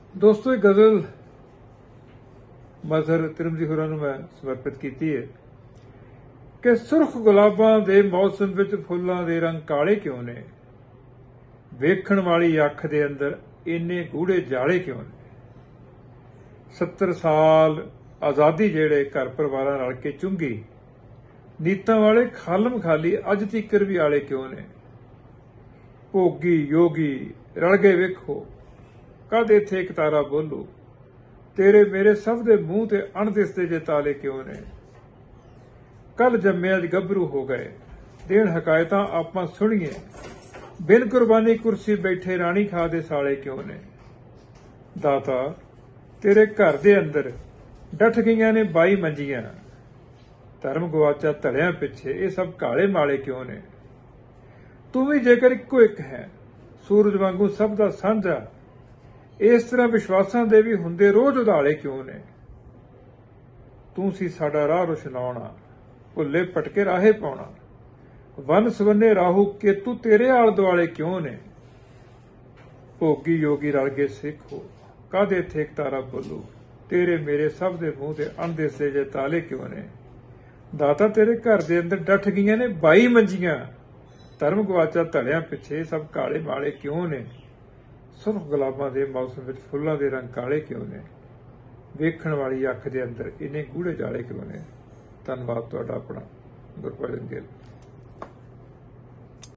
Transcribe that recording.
दोस्तों एक गज़ल मजहर तिरमिज़ी होरां नूं मैं समर्पित कीती है कि सुरख गुलाबां दे मौसम विच फुल्लां दे रंग काले क्यों ने, वेखण वाली अख दे अंदर इन्ने गूढ़े जाले क्यों ने। 70 साल आज़ादी जेड़े घर परिवारां रल के चुंगी, नीतां वाले खालम खाली अज तੀਕਰ भी आले क्यों ने। भोगी योगी रल गए वेखो, कद इत्थे एक तारा बोलू, तेरे मेरे सब दे मूंह ते अणदिसदे जे ताले क्यों ने। कल जम्मे अज गभरू हो गए, देण हकायतां आपां सुणीए, बिन कुर्बानी कुर्सी बैठे राणी खा दे साले क्यों ने। दाता तेरे घर दे अंदर डठ गईयां ने 22 मंजियां, धर्म गवाचा धड़ियां पिछे ये सब काले माले क्यों ने। तू भी जेकर इक्को एक है, सूरज वांगू सब दा सांझा, इस तरह विश्वासां दे भी हुंदे रोज उधाले क्यों ने। तू सी साडा राह रुशनाउणा, भुल्ले भटके राहे पाउणा, वन सवन्ने राहू केतू तेरे आल दुआले क्यों ने। भोगी योगी रल गए सिखो, कद इत्थे एक तारा बोलू, तेरे मेरे सब दे मूंह ते अणदिसदे जे ताले क्यों ने। दाता तेरे घर दे अंदर डठ गईयां ने 22 मंजियां, धर्म गवाचा धड़ियां पिछे सब काले माले क्यों ने। सुरख गुलाबां दे मौसम विच फुल्लां दे रंग काले क्यों ने, वेखण वाली अख दे अंदर इन्ने गूढ़े जाले क्यों ने। धन्नवाद तुहाडा अपना गुरभजन गिल।